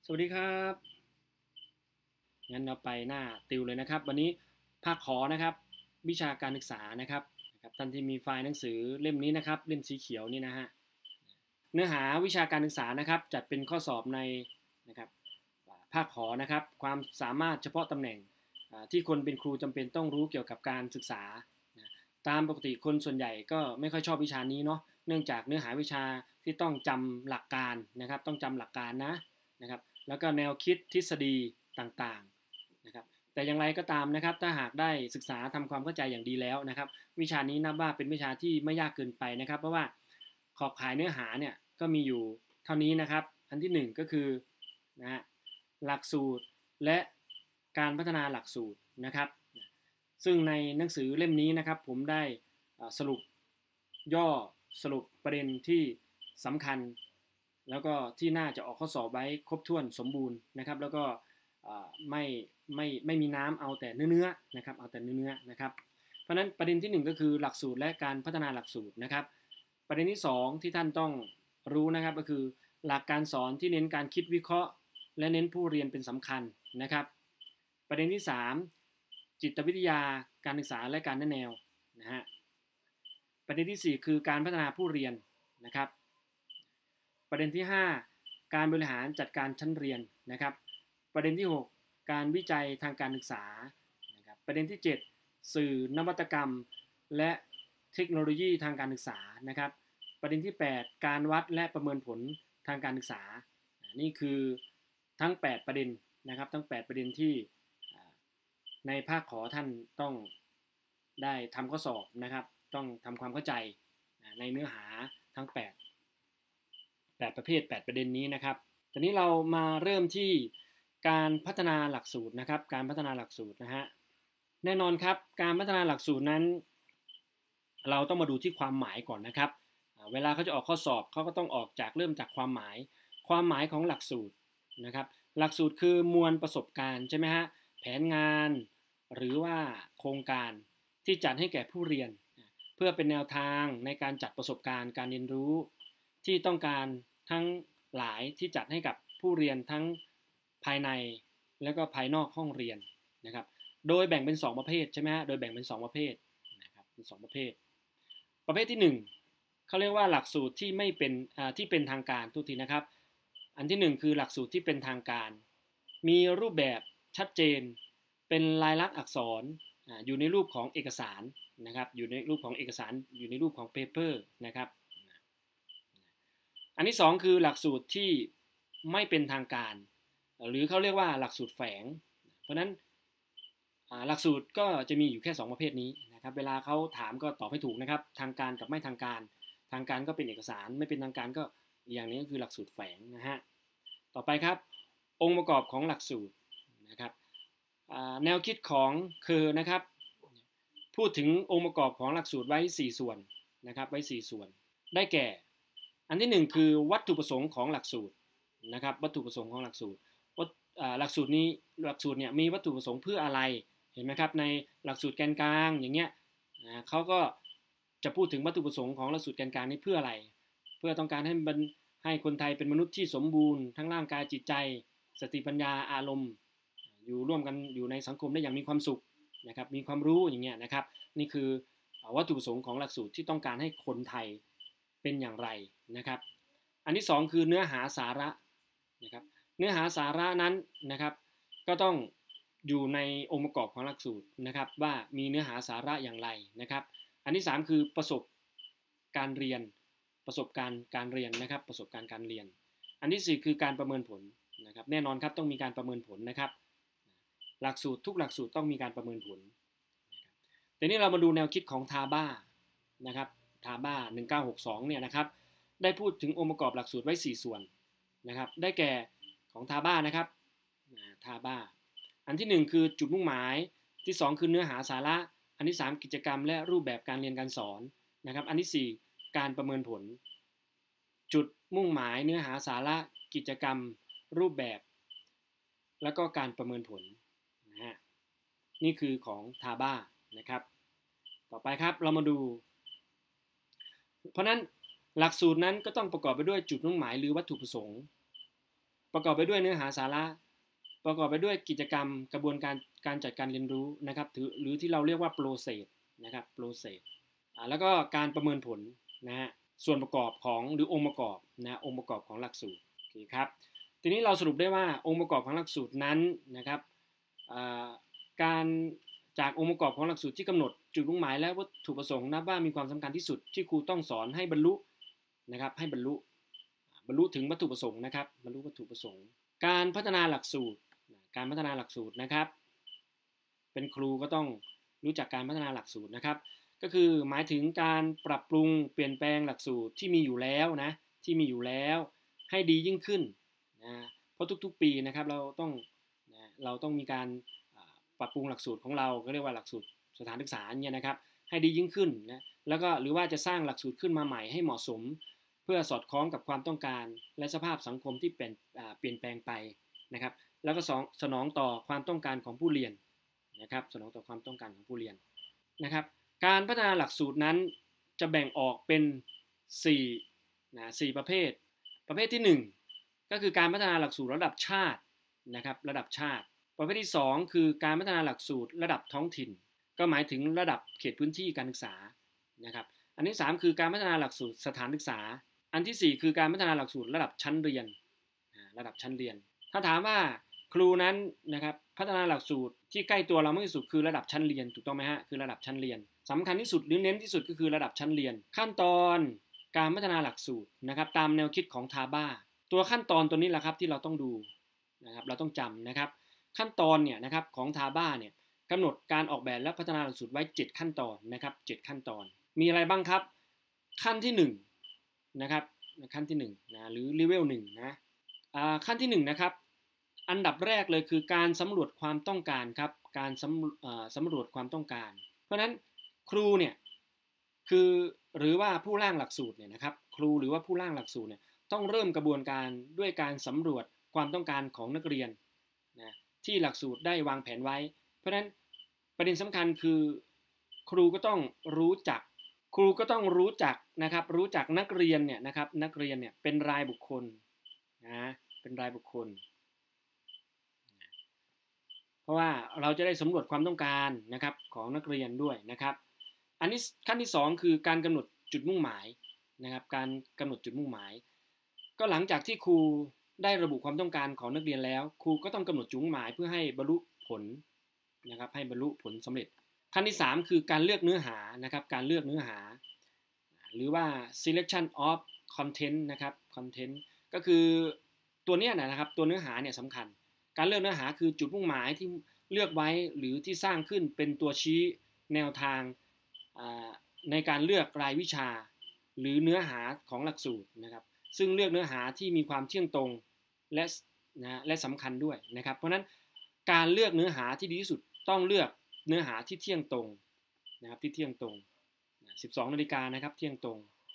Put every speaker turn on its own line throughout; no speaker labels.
สวัสดีครับงั้นเราไปหน้าติวเลยนะครับวันนี้ภาคขอนะครับวิชาการศึกษานะครับท่านที่มีไฟล์หนังสือเล่มนี้นะครับเล่มสีเขียวนี่นะฮะเนื้อหาวิชาการศึกษานะครับจัดเป็นข้อสอบในนะครับภาคขอนะครับความสามารถเฉพาะตำแหน่งที่คนเป็นครูจำเป็นต้องรู้เกี่ยวกับการศึกษาตามปกติคนส่วนใหญ่ก็ไม่ค่อยชอบวิชานี้เนาะเนื่องจากเนื้อหาวิชาที่ต้องจำหลักการนะครับต้องจำหลักการนะครับแล้วก็แนวคิดทฤษฎีต่างๆนะครับแต่อย่างไรก็ตามนะครับถ้าหากได้ศึกษาทำความเข้าใจอย่างดีแล้วนะครับวิชานี้นับว่าเป็นวิชาที่ไม่ยากเกินไปนะครับเพราะว่าขอบข่ายเนื้อหาเนี่ยก็มีอยู่เท่านี้นะครับอันที่1ก็คือนะฮะหลักสูตรและการพัฒนาหลักสูตรนะครับซึ่งในหนังสือเล่มนี้นะครับผมได้สรุปย่อสรุปประเด็นที่สำคัญแล้วก็ที่น่าจะออกข้อสอบไว้ครบถ้วนสมบูรณ์นะครับแล้วก็ไม่มีน้ำเอาแต่เนื้อนะครับเอาแต่เนื้อนะครับเพราะนั้นประเด็นที่1ก็คือหลักสูตรและการพัฒนาหลักสูตรนะครับประเด็นที่2ที่ท่านต้องรู้นะครับก็คือหลักการสอนที่เน้นการคิดวิเคราะห์และเน้นผู้เรียนเป็นสำคัญนะครับประเด็นที่3จิตวิทยาการศึกษาและการแนะแนวนะฮะประเด็นที่4คือการพัฒนาผู้เรียนนะครับประเด็นที่5การบริหารจัดการชั้นเรียนนะครับประเด็นที่6การวิจัยทางการศึกษานะครับประเด็นที่7สื่อนวัตกรรมและเทคโนโลยีทางการศึกษานะครับประเด็นที่8การวัดและประเมินผลทางการศึกษานี่คือทั้ง8ประเด็นนะครับทั้ง8ประเด็นที่ในภาคขอท่านต้องได้ทำข้อสอบนะครับต้องทำความเข้าใจในเนื้อหาทั้ง8ประเภท8ประเด็นนี้นะครับตอนนี้เรามาเริ่มที่การพัฒนาหลักสูตรนะครับการพัฒนาหลักสูตรนะฮะแน่นอนครับการพัฒนาหลักสูตรนั้นเราต้องมาดูที่ความหมายก่อนนะครับเวลาเขาจะออกข้อสอบเขาก็ต้องออกจากเริ่มจากความหมายของหลักสูตรนะครับหลักสูตรคือมวลประสบการณ์ใช่ไหมฮะแผนงานหรือว่าโครงการที่จัดให้แก่ผู้เรียนเพื่อเป็นแนวทางในการจัดประสบการณ์การเรียนรู้ที่ต้องการทั้งหลายที่จัดให้กับผู้เรียนทั้งภายในและก็ภายนอกห้องเรียนนะครับโดยแบ่งเป็น2ประเภทใช่ไหมฮะโดยแบ่งเป็น2ประเภทนะครับเป็น2ประเภทประเภทที่1เขาเรียกว่าหลักสูตรที่ไม่เป็นที่เป็นทางการทุกทีนะครับอันที่1คือหลักสูตรที่เป็นทางการมีรูปแบบชัดเจนเป็นลายลักษณ์อักษรอยู่ในรูปของเอกสารนะครับอยู่ในรูปของเอกสารอยู่ในรูปของเปเปอร์นะครับอันที่2คือหลักสูตรที่ไม่เป็นทางการหรือเขาเรียกว่าหลักสูตรแฝงเพราะนั้นหลักสูตรก็จะมีอยู่แค่2ประเภทนี้นะครับเวลาเขาถามก็ตอบให้ถูกนะครับทางการกับไม่ทางการทางการก็เป็นเอกสารไม่เป็นทางการก็อย่างนี้ก็คือหลักสูตรแฝงนะฮะต่อไปครับองค์ประกอบของหลักสูตรนะครับแนวคิดของคือนะครับพูดถึงองค์ประกอบของหลักสูตรไว้4ส่วนนะครับไว้4ส่วนได้แก่อันที่1คือวัตถุประสงค์ของหลักสูตรนะครับวัตถุประสงค์ของหลักสูตรหลักสูตรเนี่ยมีวัตถุประสงค์เพื่ออะไรเห็นไหมครับในหลักสูตรแกนกลางอย่างเงี้ยเขาก็จะพูดถึงวัตถุประสงค์ของหลักสูตรแกนกลางนี้เพื่ออะไรเพื่อต้องการให้คนไทยเป็นมนุษย์ที่สมบูรณ์ทั้งร่างกายจิตใจสติปัญญาอารมณ์อยู่ร่วมกันอยู่ในสังคมได้อย่างมีความสุขนะครับมีความรู้อย่างเงี้ยนะครับนี่คือวัตถุประสงค์ของหลักสูตรที่ต้องการให้คนไทยเป็นอย่างไรนะครับอันที่2คือเนื้อหาสาระนะครับเนื้อหาสาระนั้นนะครับก็ต้องอยู่ในองค์ประกอบของหลักสูตรนะครับว่ามีเนื้อหาสาระอย่างไรนะครับอันที่3คือประสบการเรียนประสบการณ์การเรียนนะครับประสบการณ์การเรียนอันที่4คือการประเมินผลนะครับแน่นอนครับต้องมีการประเมินผลนะครับหลักสูตรทุกหลักสูตรต้องมีการประเมินผลทีนี้เรามาดูแนวคิดของทาบ้านะครับทาบ้า1962เนี่ยนะครับได้พูดถึงองค์ประกอบหลักสูตรไว้4ส่วนนะครับได้แก่ของทาบ้านะครับทาบ้าอันที่1คือจุดมุ่งหมายที่2คือเนื้อหาสาระอันที่3กิจกรรมและรูปแบบการเรียนการสอนนะครับอันที่4การประเมินผลจุดมุ่งหมายเนื้อหาสาระกิจกรรมรูปแบบแล้วก็การประเมินผลนะฮะนี่คือของทาบ้านะครับต่อไปครับเรามาดูเพราะนั้นหลักสูตรนั้นก็ต้องประกอบไปด้วยจุดมุ่งหมายหรือวัตถุประสงค์ประกอบไปด้วยเนื้อหาสาระประกอบไปด้วยกิจกรรมกระบวนการจัดการเรียนรู้นะครับหรือที่เราเรียกว่า process นะครับ process แล้วก็การประเมินผลนะฮะส่วนประกอบของหรือองค์ประกอบนะองค์ประกอบของหลักสูตรโอเคครับทีนี้เราสรุปได้ว่าองค์ประกอบของหลักสูตรนั้นนะครับการจากองค์ประกอบของหลักสูตรที่กำหนดจุดมุ่งหมายและวัตถุประสงค์นับว่ามีความสำคัญที่สุดที่ครูต้องสอนให้บรรลุนะครับให้บรรลุถึงวัตถุประสงค์นะครับบรรลุวัตถุประสงค์การพัฒนาหลักสูตรนะครับเป็นครูก็ต้องรู้จักการพัฒนาหลักสูตรนะครับก็คือหมายถึงการปรับปรุงเปลี่ยนแปลงหลักสูตรที่มีอยู่แล้วให้ดียิ่งขึ้นนะเพราะทุกๆปีนะครับเราต้องมีการปรับปรุงหลักสูตรของเราก็เรียกว่าหลักสูตรสถานศึกษาเนี่ยนะครับให้ดียิ่งขึ้นนะแล้วก็หรือว่าจะสร้างหลักสูตรขึ้นมาใหม่ให้เหมาะสมเพื่อสอดคล้องกับความต้องการและสภาพสังคมที่เปลี่ยนแปลงไปนะครับแล้วก็สนองต่อความต้องการของผู้เรียนนะครับสนองต่อความต้องการของผู้เรียนนะครับการพัฒนาหลักสูตรนั้นจะแบ่งออกเป็น4ประเภทที่1ก็คือการพัฒนาหลักสูตรระดับชาตินะครับระดับชาติประเภทที่2คือการพัฒนาหลักสูตรระดับท้องถิ่นก็หมายถึงระดับเขตพื้นที่การศึกษานะครับอันที่3คือการพัฒนาหลักสูตรสถานศึกษาอันที่4คือการพัฒนาหลักสูตรระดับชั้นเรียนถ้าถามว่าครูนั้นนะครับพัฒนาหลักสูตรที่ใกล้ตัวเรามากที่สุดคือระดับชั้นเรียนถูกต้องไหมฮะคือระดับชั้นเรียนสำคัญที่สุดหรือเน้นที่สุดก็คือระดับชั้นเรียนขั้นตอนการพัฒนาหลักสูตรนะครับตามแนวคิดของทาบ้าตัวขั้นตอนตัวนี้แหละครับที่เราต้องดูนะครับเราต้องจำนะครับขั้นตอนเนี่ยนะครับของทาบ้าเนี่ยกำหนดการออกแบบและพัฒนาหลักสูตรไว้7ขั้นตอนนะครับ7ขั้นตอนมีอะไรบ้างครับขั้นที่1นะครับขั้นที่1นะหรือเลเวล1นะขั้นที่1นะครับอันดับแรกเลยคือการสำรวจความต้องการครับการสำรวจความต้องการเพราะฉะนั้นครูเนี่ยคือหรือว่าผู้ร่างหลักสูตรเนี่ยนะครับครูหรือว่าผู้ร่างหลักสูตรเนี่ยต้องเริ่มกระบวนการด้วยการสำรวจความต้องการของนักเรียนนะที่หลักสูตรได้วางแผนไว้เพราะฉะนั้นประเด็นสำคัญคือครูก็ต้องรู้จักนะครับรู้จักนักเรียนเนี่ยนะครับนักเรียนเนี่ยเป็นรายบุคคลนะเป็นรายบุคคลเพราะว่าเราจะได้สำรวจความต้องการนะครับของนักเรียนด้วยนะครับอันนี้ขั้นที่2คือการกำหนดจุดมุ่งหมายนะครับการกำหนดจุดมุ่งหมายก็หลังจากที่ครูได้ระบุความต้องการของนักเรียนแล้วครูก็ต้องกำหนดจุดมุ่งหมายเพื่อให้บรรลุผลนะครับให้บรรลุผลสำเร็จขั้นที่3คือการเลือกเนื้อหานะครับการเลือกเนื้อหาหรือว่า selection of content นะครับ content ก็คือตัวนี้นะครับตัวเนื้อหาเนี่ยสำคัญการเลือกเนื้อหาคือจุดมุ่งหมายที่เลือกไว้หรือที่สร้างขึ้นเป็นตัวชี้แนวทางในการเลือกรายวิชาหรือเนื้อหาของหลักสูตรนะครับซึ่งเลือกเนื้อหาที่มีความเที่ยงตรงและสำคัญด้วยนะครับเพราะฉะนั้นการเลือกเนื้อหาที่ดีที่สุดต้องเลือกเนื้อหาที่เที่ยงตรงนะครับที่เที่ยงตรง12 นาฬิกานะครับเที่ยงตรง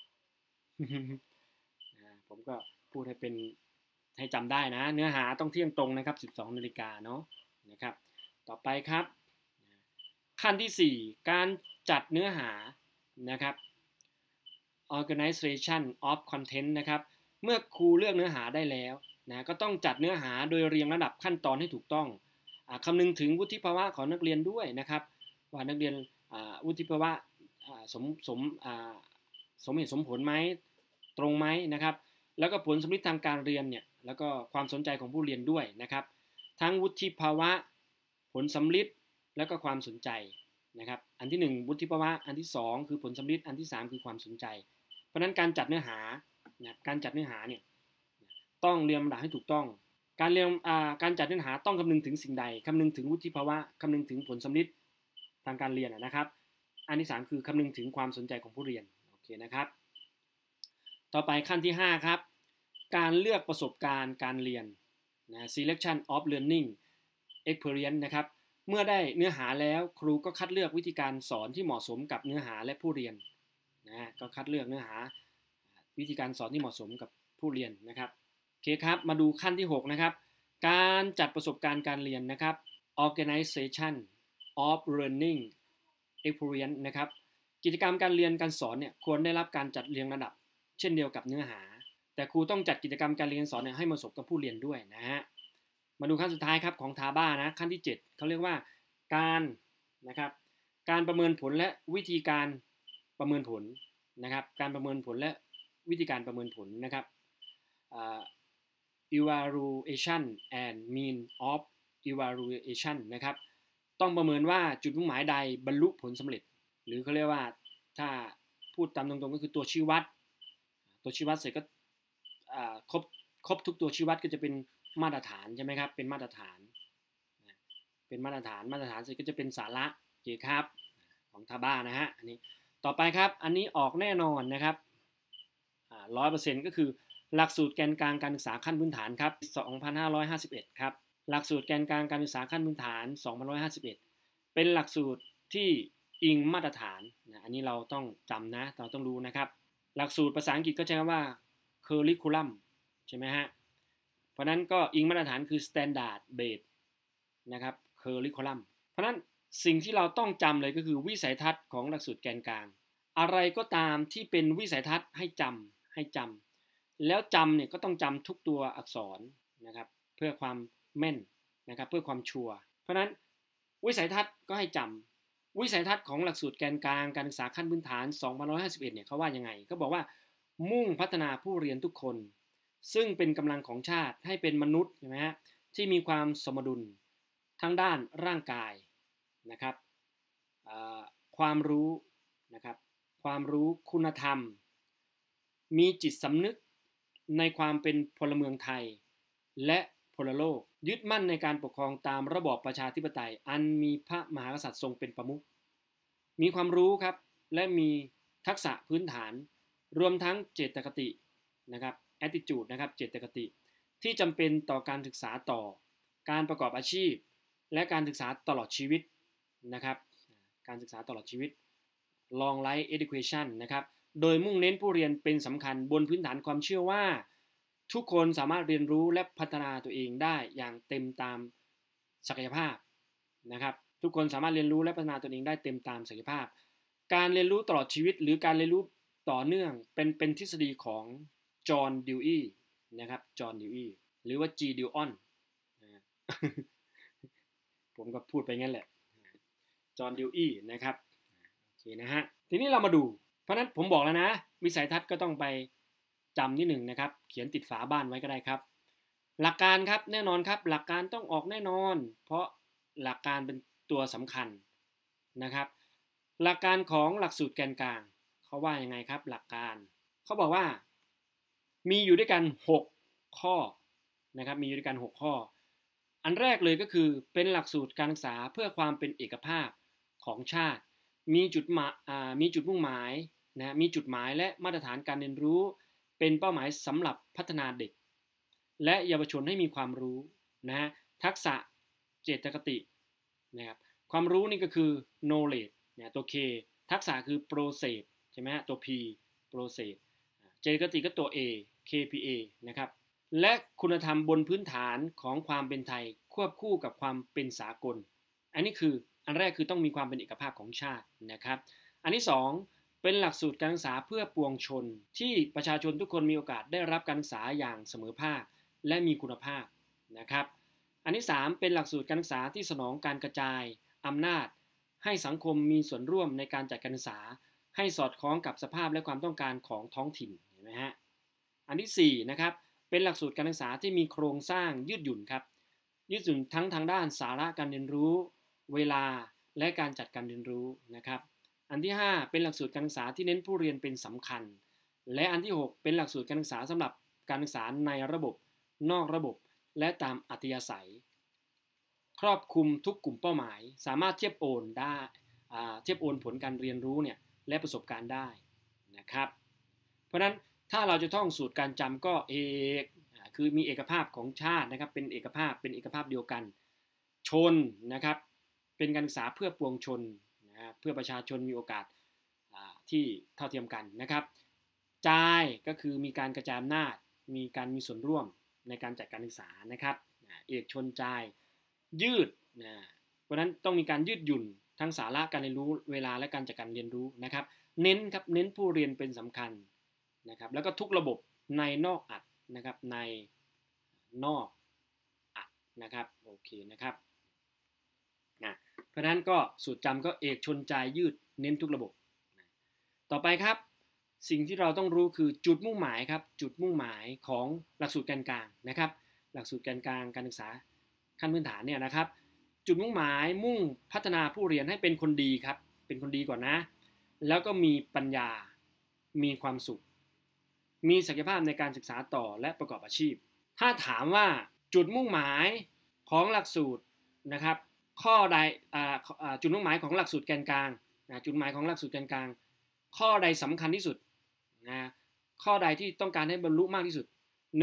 ผมก็พูดให้จำได้นะเนื้อหาต้องเที่ยงตรงนะครับ12 นาฬิกาเนาะนะครับต่อไปครับขั้นที่4การจัดเนื้อหานะครับ organization of content นะครับเมื่อครูเลือกเนื้อหาได้แล้วนะก็ต้องจัดเนื้อหาโดยเรียงระดับขั้นตอนให้ถูกต้องคำนึงถึงวุฒิภาวะของนักเรียนด้วยนะครับว่านักเรียนวุฒิภาวะสมเหตุสมผลไหมตรงไหมนะครับแล้วก็ผลสำลิดทางการเรียนเนี่ยแล้วก็ความสนใจของผู้เรียนด้วยนะครับทั้งวุฒิภาวะผลสำลิดแล้วก็ความสนใจนะครับอันที่1วุฒิภาวะอันที่2คือผลสำลิดอันที่3คือความสนใจเพราะฉะนั้นการจัดเนื้อหาเนี่ยต้องเรียงลำดับให้ถูกต้องการจัดเนื้อหาต้องคำนึงถึงสิ่งใดคำนึงถึงวุฒิภาวะคำนึงถึงผลสำลิดทางการเรียนนะครับอันที่3คือคำนึงถึงความสนใจของผู้เรียนโอเคนะครับต่อไปขั้นที่5ครับการเลือกประสบการณ์การเรียนนะ selection of learning experience นะครับเมื่อได้เนื้อหาแล้วครูก็คัดเลือกวิธีการสอนที่เหมาะสมกับเนื้อหาและผู้เรียนนะก็คัดเลือกเนื้อหาวิธีการสอนที่เหมาะสมกับผู้เรียนนะครับโอเคครับมาดูขั้นที่6นะครับการจัดประสบการณ์การเรียนนะครับ organization of learning experience นะครับกิจกรรมการเรียนการสอนเนี่ยควรได้รับการจัดเรียงระดับเช่นเดียวกับเนื้อหาแต่ครูต้องจัดกิจกรรมการเรียนสอนให้เหมาะสมกับผู้เรียนด้วยนะฮะมาดูขั้นสุดท้ายครับของทาบ้านะขั้นที่7เขาเรียกว่าการนะครับการประเมินผลและวิธีการประเมินผลนะครับการประเมินผลและวิธีการประเมินผลนะครับevaluation and mean of evaluation นะครับต้องประเมินว่าจุดมุ่งหมายใดบรรลุผลสำเร็จหรือเขาเรียกว่าถ้าพูดตามตรงๆก็คือตัวชี้วัดเสร็จก็ครบทุกตัวชี้วัดก็จะเป็นมาตรฐานใช่ไหมครับเป็นมาตรฐานเสร็จก็จะเป็นสาระโอเคครับของทาบ้านะฮะอันนี้ต่อไปครับอันนี้ออกแน่นอนนะครับ100%ก็คือหลักสูตรแกนกลางการศึกษาขั้นพื้นฐานครับ2551ครับหลักสูตรแกนกลางการศึกษาขั้นพื้นฐาน2551เป็นหลักสูตรที่อิงมาตรฐานนะอันนี้เราต้องจำนะเราต้องรู้นะครับหลักสูตรภาษาอังกฤษก็ใช้คำว่า curriculum ใช่ไหมฮะเพราะนั้นก็อิงมาตรฐานคือ standard based นะครับ curriculum เพราะนั้นสิ่งที่เราต้องจำเลยก็คือวิสัยทัศน์ของหลักสูตรแกนกลางอะไรก็ตามที่เป็นวิสัยทัศน์ให้จำแล้วจำเนี่ยก็ต้องจำทุกตัวอักษรนะครับเพื่อความแม่นนะครับเพื่อความชัวร์เพราะนั้นวิสัยทัศน์ก็ให้จำวิสัยทัศน์ของหลักสูตรแกนกลางการศึกษาขั้นพื้นฐาน2551เนี่ยเขาว่ายังไงเขาบอกว่ามุ่งพัฒนาผู้เรียนทุกคนซึ่งเป็นกำลังของชาติให้เป็นมนุษย์ใช่ไหมฮะที่มีความสมดุลทั้งด้านร่างกายนะครับความรู้นะครับความรู้คุณธรรมมีจิตสำนึกในความเป็นพลเมืองไทยและพลโลกยึดมั่นในการปกครองตามระบอบประชาธิปไตยอันมีพระมหากษัตริย์ทรงเป็นประมุขมีความรู้ครับและมีทักษะพื้นฐานรวมทั้งเจตคตินะครับ attitude นะครับเจตคติที่จำเป็นต่อการศึกษาต่อการประกอบอาชีพและการศึกษาตลอดชีวิตนะครับการศึกษาตลอดชีวิต long life education นะครับโดยมุ่งเน้นผู้เรียนเป็นสำคัญบนพื้นฐานความเชื่อว่าทุกคนสามารถเรียนรู้และพัฒนาตัวเองได้อย่างเต็มตามศักยภาพนะครับทุกคนสามารถเรียนรู้และพัฒนาตัวเองได้เต็มตามศักยภาพการเรียนรู้ตลอดชีวิตหรือการเรียนรู้ต่อเนื่องเป็นทฤษฎีของจอห์นดิวอีนะครับจอห์นดิวอีหรือว่า G. Dillon ผมก็พูดไปงั้นแหละจอห์นดิวอีนะครับโอเคนะฮะทีนี้เรามาดูเพราะนั้นผมบอกแล้วนะวิสัยทัศน์ก็ต้องไปจำนิดหนึ่งนะครับเขียนติดฝาบ้านไว้ก็ได้ครับหลักการครับแน่นอนครับหลักการต้องออกแน่นอนเพราะหลักการเป็นตัวสำคัญนะครับหลักการของหลักสูตรแกนกลางเขาว่ายังไงครับหลักการเขาบอกว่ามีอยู่ด้วยกัน6ข้อนะครับมีอยู่ด้วยกัน6ข้ออันแรกเลยก็คือเป็นหลักสูตรการศึกษาเพื่อความเป็นเอกภาพของชาติมีจุดมุ่งหมายนะมีจุดหมายและมาตรฐานการเรียนรู้เป็นเป้าหมายสำหรับพัฒนาเด็กและเยาวชนให้มีความรู้นะฮะทักษะเจตคตินะครับความรู้นี่ก็คือ knowledge เนี่ยตัว K ทักษะคือ process ใช่ไหมฮะตัว P process เจตคติก็ตัว A KPA นะครับและคุณธรรมบนพื้นฐานของความเป็นไทยควบคู่กับความเป็นสากลอันนี้คืออันแรกคือต้องมีความเป็นเอกภาพของชาตินะครับอันที่2เป็นหลักสูตรการศึกษาเพื่อปวงชนที่ประชาชนทุกคนมีโอกาสได้รับการศึกษาอย่างเสมอภาคและมีคุณภาพนะครับอันที่3เป็นหลักสูตรการศึกษาที่สนองการกระจายอำนาจให้สังคมมีส่วนร่วมในการจัดการศึกษาให้สอดคล้องกับสภาพและความต้องการของท้องถิ่นเห็นไหมฮะอันที่4นะครับเป็นหลักสูตรการศึกษาที่มีโครงสร้างยืดหยุ่นครับยืดหยุ่นทั้งทางด้านสาระการเรียนรู้เวลาและการจัดการเรียนรู้นะครับอันที่5เป็นหลักสูตรการศึกษาที่เน้นผู้เรียนเป็นสำคัญและอันที่6เป็นหลักสูตรการศึกษาสำหรับการศึกษาในระบบนอกระบบและตามอัธยาศัยครอบคลุมทุกกลุ่มเป้าหมายสามารถเทียบโอนได้เทียบโอนผลการเรียนรู้เนี่ยและประสบการณ์ได้นะครับเพราะฉะนั้นถ้าเราจะท่องสูตรการจำก็เอกคือมีเอกภาพของชาตินะครับเป็นเอกภาพเดียวกันชนนะครับเป็นการศึกษาเพื่อปวงชนนะเพื่อประชาชนมีโอกาสที่เท่าเทียมกันนะครับจ่ายก็คือมีการกระจายอำนาจมีการมีส่วนร่วมในการจัดการศึกษานะครับเอกชนจ่ายยืดนะเพราะนั้นต้องมีการยืดหยุ่นทั้งสาระการเรียนรู้เวลาและการจัดการเรียนรู้นะครับเน้นครับเน้นผู้เรียนเป็นสำคัญนะครับแล้วก็ทุกระบบในนอกอัดนะครับในนอกอัดนะครับโอเคนะครับเพราะฉะนั้นก็สูตรจำก็เอกชนใจยืดเน้นทุกระบบต่อไปครับสิ่งที่เราต้องรู้คือจุดมุ่งหมายครับจุดมุ่งหมายของหลักสูตรแกนกลางนะครับหลักสูตรแกนกลางการศึกษาขั้นพื้นฐานเนี่ยนะครับจุดมุ่งหมายมุ่งพัฒนาผู้เรียนให้เป็นคนดีครับเป็นคนดีก่อนนะแล้วก็มีปัญญามีความสุขมีศักยภาพในการศึกษาต่อและประกอบอาชีพถ้าถามว่าจุดมุ่งหมายของหลักสูตรนะครับข้อใดจุดมุ่งหมายของหลักสูตรแกนกลางจุดหมายของหลักสูตรแกนกลางข้อใดสำคัญที่สุดข้อใดที่ต้องการให้บรรลุมากที่สุด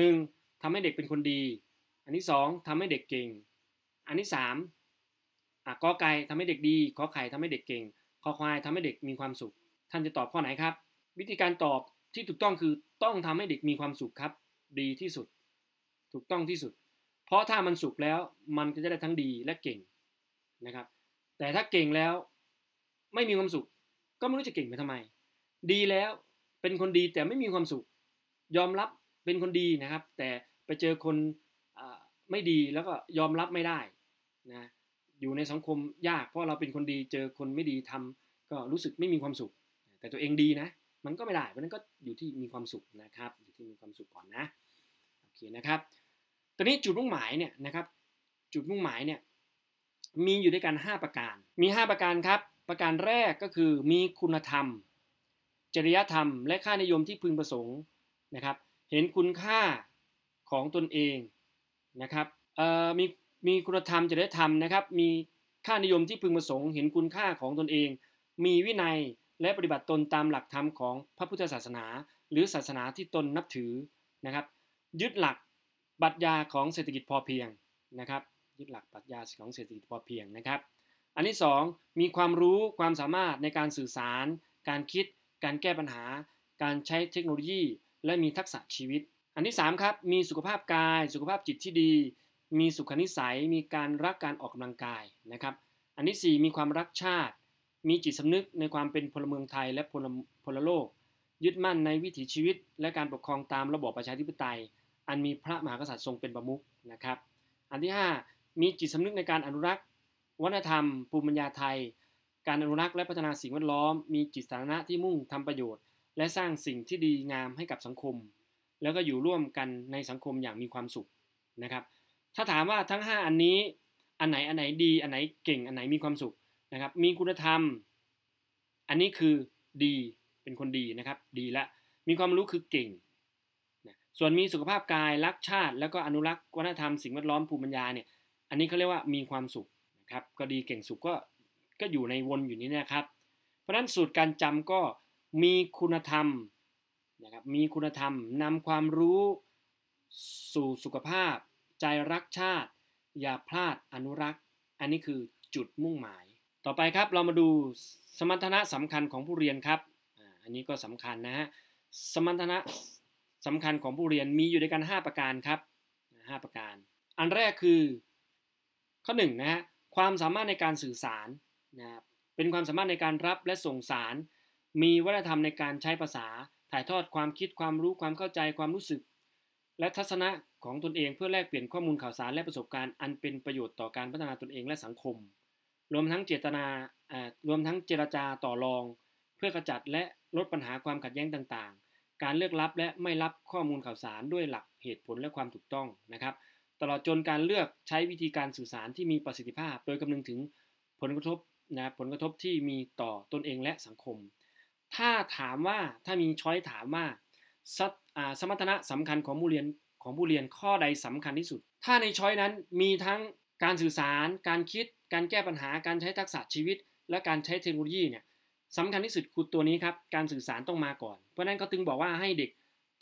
1. ทำให้เด็กเป็นคนดีอันที่ 2. ทำให้เด็กเก่งอันที่ 3. กอไก่ทำให้เด็กดีขอไข่ทำให้เด็กเก่งคอควายทำให้เด็กมีความสุขท่านจะตอบข้อไหนครับวิธีการตอบที่ถูกต้องคือต้องทำให้เด็กมีความสุขครับดีที่สุดถูกต้องที่สุดเพราะถ้ามันสุขแล้วมันก็จะได้ทั้งดีและเก่งนะครับแต่ถ้าเก่งแล้วไม่มีความสุขก็ไม่รู้จะเก่งไปทำไมดีแล้วเป็นคนดีแต่ไม่มีความสุขยอมรับเป็นคนดีนะครับแต่ไปเจอคนไม่ดีแล้วก็ยอมรับไม่ได้นะอยู่ในสังคมยากเพราะเราเป็นคนดีเจอคนไม่ดีทำก็รู้สึกไม่มีความสุขแต่ตัวเองดีนะมันก็ไม่ได้เพราะนั้นก็อยู่ที่มีความสุขนะครับอยู่ที่มีความสุขก่อนนะโอเคนะครับตอนนี้จุดมุ่งหมายเนี่ยนะครับจุดมุ่งหมายเนี่ยมีอยู่ด้วยกัน5ประการมี5ประการครับประการแรกก็คือมีคุณธรรมจริยธรรมและค่านิยมที่พึงประสงค์นะครับเห็นคุณค่าของตนเองนะครับมีคุณธรรมจริยธรรมนะครับมีค่านิยมที่พึงประสงค์เห็นคุณค่าของตนเองมีวินัยและปฏิบัติตนตามหลักธรรมของพระพุทธศาสนาหรือศาสนาที่ตนนับถือนะครับยึดหลักปรัชญาของเศรษฐกิจพอเพียงนะครับยึดหลักปรัชญาของเศรษฐกิจพอเพียงนะครับอันที่2มีความรู้ความสามารถในการสื่อสารการคิดการแก้ปัญหาการใช้เทคโนโลยีและมีทักษะชีวิตอันที่3ครับมีสุขภาพกายสุขภาพจิตที่ดีมีสุขนิสัยมีการรักการออกกำลังกายนะครับอันที่4มีความรักชาติมีจิตสำนึกในความเป็นพลเมืองไทยและพลโลกยึดมั่นในวิถีชีวิตและการปกครองตามระบอบประชาธิปไตยอันมีพระมหากษัตริย์ทรงเป็นประมุขนะครับอันที่5มีจิตสำนึกในการอนุรักษ์วัฒนธรรมภูมิปัญญาไทยการอนุรักษ์และพัฒนาสิ่งแวดล้อมมีจิตสาธารณะที่มุ่งทำประโยชน์และสร้างสิ่งที่ดีงามให้กับสังคมแล้วก็อยู่ร่วมกันในสังคมอย่างมีความสุขนะครับถ้าถามว่าทั้ง5อันนี้อันไหนดีอันไหนเก่งอันไหนมีความสุขนะครับมีคุณธรรมอันนี้คือดีเป็นคนดีนะครับดีและมีความรู้คือเก่งส่วนมีสุขภาพกายรักชาติแล้วก็อนุรักษ์วัฒนธรรมสิ่งแวดล้อมภูมิปัญญาเนี่ยอันนี้เขาเรียกว่ามีความสุขนะครับก็ดีเก่งสุขก็อยู่ในวนอยู่นี้นะครับเพราะฉะนั้นสูตรการจำก็มีคุณธรรมนะครับมีคุณธรรมนำความรู้สู่สุขภาพใจรักชาติอย่าพลาดอนุรักษ์อันนี้คือจุดมุ่งหมายต่อไปครับเรามาดูสมรรถนะสำคัญของผู้เรียนครับอันนี้ก็สำคัญนะฮะสมรรถนะสำคัญของผู้เรียนมีอยู่ด้วยกัน5ประการครับ5ประการอันแรกคือข้อ1นะฮะความสามารถในการสื่อสารนะครับเป็นความสามารถในการรับและส่งสารมีวัฒนธรรมในการใช้ภาษาถ่ายทอดความคิดความรู้ความเข้าใจความรู้สึกและทัศนะของตนเองเพื่อแลกเปลี่ยนข้อมูลข่าวสารและประสบการณ์อันเป็นประโยชน์ต่อการพัฒนาตนเองและสังคมรวมทั้งเจรจาต่อรองเพื่อขจัดและลดปัญหาความขัดแย้งต่างๆการเลือกรับและไม่รับข้อมูลข่าวสารด้วยหลักเหตุผลและความถูกต้องนะครับตลอดจนการเลือกใช้วิธีการสื่อสารที่มีประสิทธิภาพโดยคำนึงถึงผลกระทบที่มีต่อตนเองและสังคมถ้ามีช้อยถามว่าสมรรถนะสำคัญของผู้เรียนข้อใดสำคัญที่สุดถ้าในช้อยนั้นมีทั้งการสื่อสารการคิดการแก้ปัญหาการใช้ทักษะชีวิตและการใช้เทคโนโลยีเนี่ยสำคัญที่สุดคือตัวนี้ครับการสื่อสารต้องมาก่อนเพราะนั้นเขาถึงบอกว่าให้เด็กป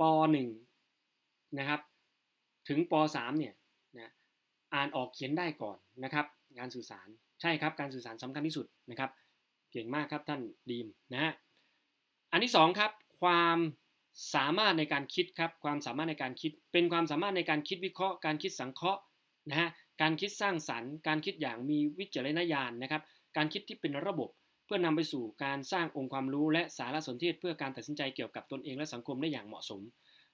.1 นะครับถึงป .3 เนี่ยนะอ่านออกเขียนได้ก่อนนะครับการสื่อสารใช่ครับการสื่อสารสำคัญที่สุดนะครับเก่งมากครับท่านดีมนะฮะอันที่2ครับความสามารถในการคิดครับความสามารถในการคิดเป็นความสามารถในการคิดวิเคราะห์การคิดสังเคราะห์นะฮะการคิดสร้างสรรค์การคิดอย่างมีวิจารณญาณนะครับการคิดที่เป็นระบบเพื่อนำไปสู่การสร้างองค์ความรู้และสารสนเทศเพื่อการตัดสินใจเกี่ยวกับตนเองและสังคมได้อย่างเหมาะสม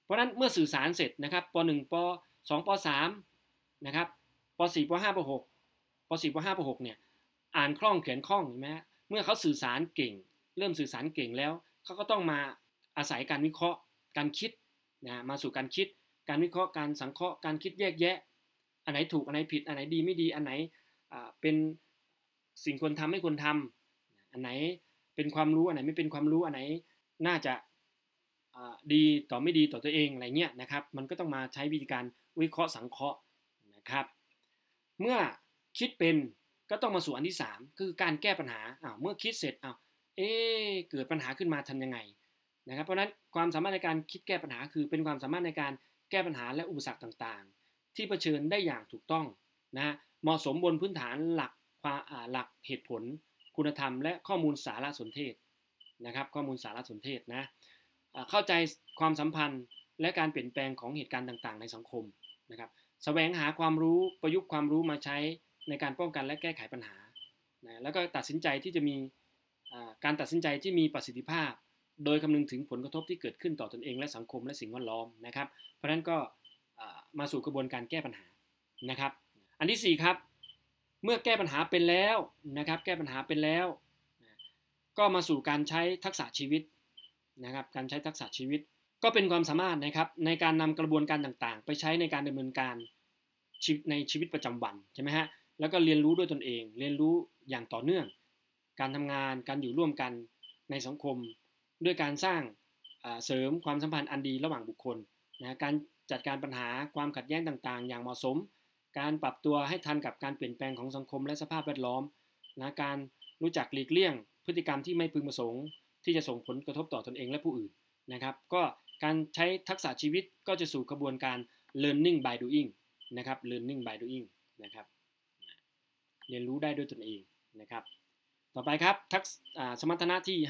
เพราะฉะนั้นเมื่อสื่อสารเสร็จนะครับป .1 ป .2 ป .3 นะครับป .4 ป .5 ป .6 ป .4 ป .5 ป .6 เนี่ยอ่านคล่องเขียนคล่องเห็นไหมเมื่อเขาสื่อสารเก่งเริ่มสื่อสารเก่งแล้วเขาก็ต้องมาอาศัยการวิเคราะห์การคิดนะมาสู่การคิดการวิเคราะห์การสังเคราะห์การคิดแยกแยะอันไหนถูกอันไหนผิดอันไหนดีไม่ดีอันไหนเป็นสิ่งควรทำไม่ควรทำอันไหนเป็นความรู้อันไหนไม่เป็นความรู้อันไหนน่าจะดีต่อไม่ดีต่อตัวเองอะไรเงี้ยนะครับมันก็ต้องมาใช้วิธีการวิเคราะห์สังเคราะห์นะครับเมื่อคิดเป็นก็ต้องมาสู่อันที่3คือการแก้ปัญหาเมื่อคิดเสร็จเกิดปัญหาขึ้นมาทำยังไงนะครับเพราะนั้นความสามารถในการคิดแก้ปัญหาคือเป็นความสามารถในการแก้ปัญหาและอุปสรรคต่างๆที่เผชิญได้อย่างถูกต้องนะเหมาะสมบนพื้นฐานหลักเหตุผลคุณธรรมและข้อมูลสารสนเทศนะครับข้อมูลสารสนเทศนะเข้าใจความสัมพันธ์และการเปลี่ยนแปลงของเหตุการณ์ต่างๆในสังคมนะครับแสวงหาความรู้ประยุกต์ความรู้มาใช้ในการป้องกันและแก้ไขปัญหานะแล้วก็ตัดสินใจที่จะมีการตัดสินใจที่มีประสิทธิภาพโดยคำนึงถึงผลกระทบที่เกิดขึ้นต่อตนเองและสังคมและสิ่งแวดล้อมนะครับเพราะฉะนั้นก็มาสู่กระบวนการแก้ปัญหานะครับอันที่4ครับเมื่อแก้ปัญหาเป็นแล้วนะครับแก้ปัญหาเป็นแล้วก็มาสู่การใช้ทักษะชีวิตนะครับการใช้ทักษะชีวิตก็เป็นความสามารถนะครับในการนำกระบวนการต่างๆไปใช้ในการดำเนินการในชีวิตประจำวันใช่ไหมฮะแล้วก็เรียนรู้ด้วยตนเองเรียนรู้อย่างต่อเนื่องการทำงานการอยู่ร่วมกันในสังคมด้วยการสร้างเสริมความสัมพันธ์อันดีระหว่างบุคคลนะการจัดการปัญหาความขัดแย้งต่างๆอย่างเหมาะสมการปรับตัวให้ทันกับการเปลี่ยนแปลงของสังคมและสภาพแวดล้อมนะการรู้จักหลีกเลี่ยงพฤติกรรมที่ไม่พึงประสงค์ที่จะส่งผลกระทบต่อตนเองและผู้อื่นนะครับก็การใช้ทักษะชีวิตก็จะสู่กระบวนการ learning by doing นะครับ learning by doing นะครับเรียนรู้ได้ด้วยตนเองนะครับต่อไปครับสมรรถนะที่